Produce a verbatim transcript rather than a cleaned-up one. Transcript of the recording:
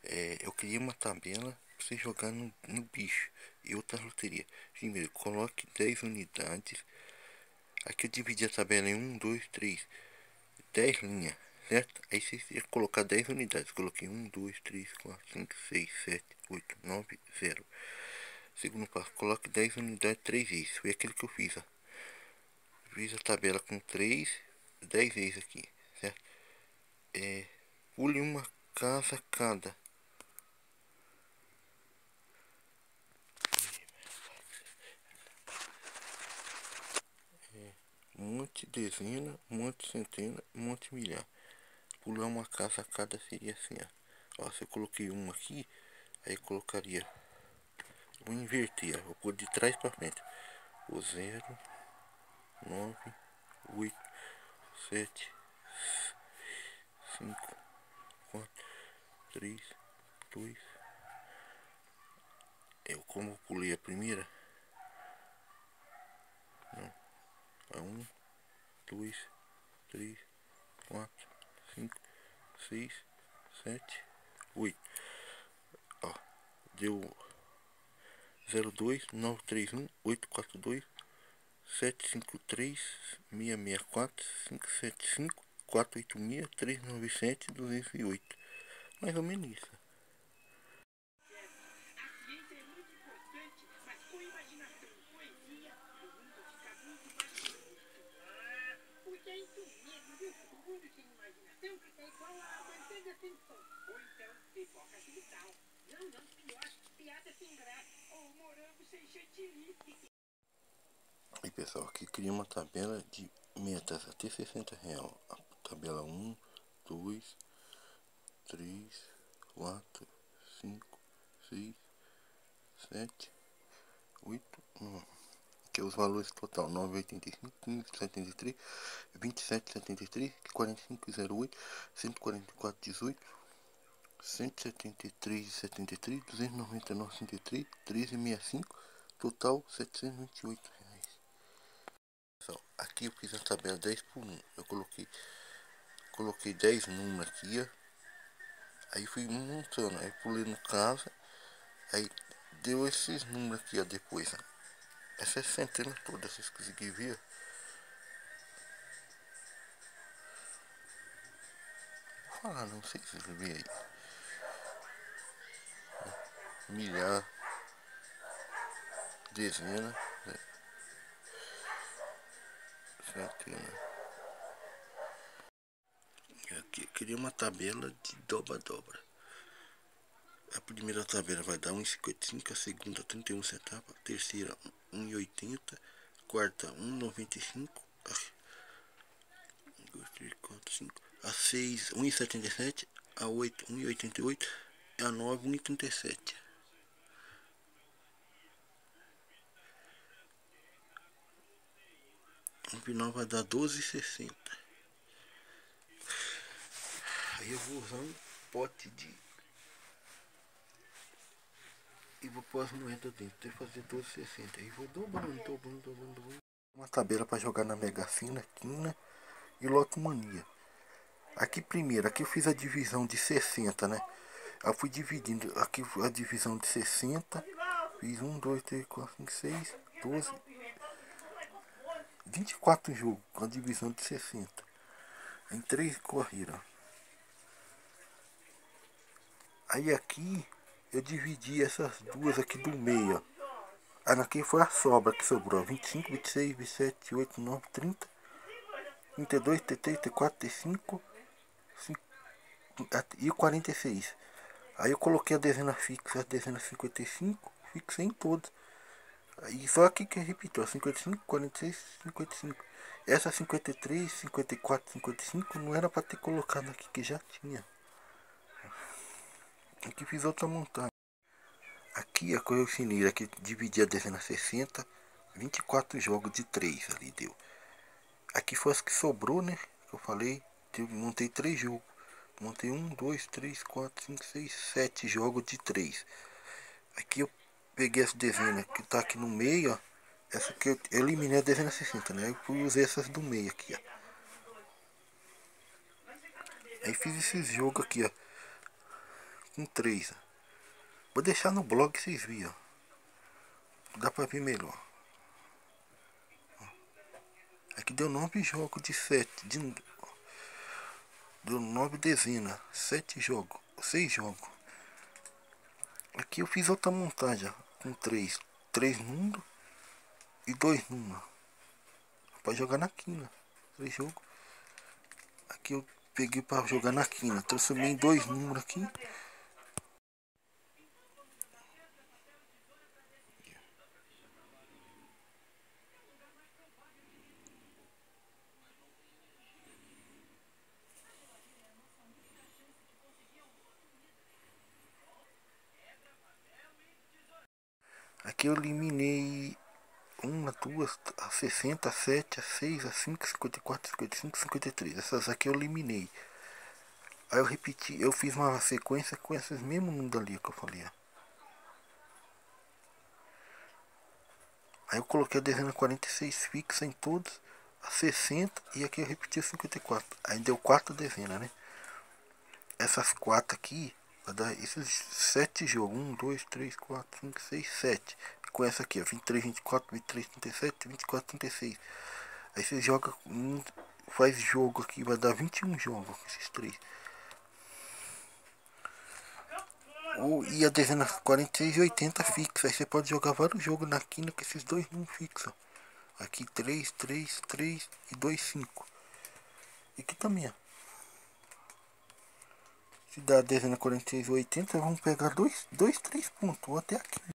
É, eu queria uma tabela para você jogar no, no bicho e outra loteria. Primeiro, coloque dez unidades. Aqui eu dividi a tabela em um, dois, três, dez linhas, certo? Aí você ia colocar dez unidades. Coloquei um, dois, três, quatro, cinco, seis, sete, oito, nove, zero. Segundo passo, coloque dez unidades três vezes. Foi aquele que eu fiz, ó. Fiz a tabela com três, dez vezes aqui, certo? É, pule uma casa cada. Monte dezena, monte centena, monte milhar. Pular uma casa a cada seria assim, ó. Ó, se eu coloquei uma aqui, aí eu colocaria. Vou inverter, ó. Vou pôr de trás para frente. O zero, nove, oito, sete, cinco, quatro, três, dois. Eu como pulei a primeira. Não. A um, dois, três, quatro, cinco, seis, sete, oito. Ó, deu zero dois nove três um oito quatro dois sete cinco três seis seis quatro cinco sete cinco quatro oito seis três nove sete duzentos e oito. Mais ou menos isso. E pessoal, aqui cria uma tabela de metas até sessenta reais. A tabela um, dois, três, quatro, cinco, seis, sete, oito, nove. Que é os valores total: nove oitenta e cinco, quinze setenta e três, vinte e sete setenta e três, quarenta e cinco zero oito, cento e quarenta e quatro dezoito, cento e setenta e três setenta e três, duzentos e noventa e nove sessenta e três, treze sessenta e cinco, total setecentos e vinte e oito reais. Pessoal, aqui eu fiz a tabela dez por um. Eu coloquei coloquei dez números aqui, ó. Aí fui montando, aí pulei no casa, aí deu esses números aqui, ó, depois, ó. Essa centena toda, vocês conseguiram ver? Vou falar, não sei se vocês viram aí. Milhar, dezena, né? Centena. Aqui eu queria uma tabela de dobra-dobra. A primeira tabela vai dar um e cinquenta e cinco, a segunda trinta e um centavos, a terceira um e oitenta, a quarta um e noventa e cinco, a um, dois, três, quatro, cinco, a seis um e setenta e sete, a oito um e oitenta e oito e a nove um e trinta e sete. No final vai dar doze e sessenta. Aí eu vou usar um pote de e vou pôr as moedas dentro, tem que fazer doze e sessenta. Aí vou dobrando, dobrando, dobrando, dobrando. Uma tabela para jogar na Mega Sena, Quina e Lotomania. Aqui primeiro, aqui eu fiz a divisão de sessenta, né? Eu fui dividindo, aqui a divisão de sessenta. Fiz um, dois, três, quatro, cinco, seis, doze, vinte e quatro jogos com a divisão de sessenta. Em três corridas. Aí aqui eu dividi essas duas aqui do meio. Aí aqui foi a sobra que sobrou. vinte e cinco, vinte e seis, vinte e sete, vinte e oito, vinte e nove, trinta, trinta e dois, trinta e três, trinta e quatro, trinta e cinco e quarenta e seis. Aí eu coloquei a dezena fixa, a dezena cinquenta e cinco, fixei em todas. Aí só aqui que repetiu, cinquenta e cinco, quarenta e seis, cinquenta e cinco. Essa cinquenta e três, cinquenta e quatro, cinquenta e cinco não era para ter colocado aqui, que já tinha. Aqui fiz outra montagem. Aqui a coisa eu ensinei, aqui dividi a dezena sessenta, vinte e quatro jogos de três ali deu. Aqui foi as que sobrou, né? Que eu falei, eu montei três jogos. Montei um, dois, três, quatro, cinco, seis, sete jogos de três. Aqui eu peguei essa dezena que tá aqui no meio, ó. Essa que eu eliminei a dezena sessenta, né? Eu fui usar essas do meio aqui, ó. Aí fiz esses jogos aqui, ó. com três. Vou deixar no blog que vocês viram. Dá pra ver melhor. Aqui deu nove jogos de sete. De, deu nove dezenas. Sete jogos. Seis jogos. Aqui eu fiz outra montagem. Com três. Três números. E dois números. Pra jogar na quina. Três jogos. Aqui eu peguei pra jogar na quina. Transformei em dois números aqui. Aqui eu eliminei uma, duas, a sessenta, a sete, a seis, a cinco, cinquenta e quatro, cinquenta e cinco, cinquenta e três. Essas aqui eu eliminei. Aí eu repeti, eu fiz uma sequência com esses mesmos números ali que eu falei. Ó. Aí eu coloquei a dezena quarenta e seis fixa em todos, a sessenta, e aqui eu repeti a cinquenta e quatro. Aí deu quatro dezenas, né? Essas quatro aqui, vai dar esses sete jogos. um, dois, três, quatro, cinco, seis, sete. Com essa aqui, ó, vinte e três, vinte e quatro, vinte e três, trinta e sete, vinte e quatro, trinta e seis. Aí você joga, faz jogo aqui, vai dar vinte e um jogos, esses três. Ou, e a dezena quarenta e seis e oitenta fixa. Aí você pode jogar vários jogos na quina com esses dois não fixam. Aqui três, três, três e dois, cinco. E aqui também, ó. Se dá a dezena quarenta e seis e oitenta, vamos pegar dois, dois, três pontos. Ou até aqui.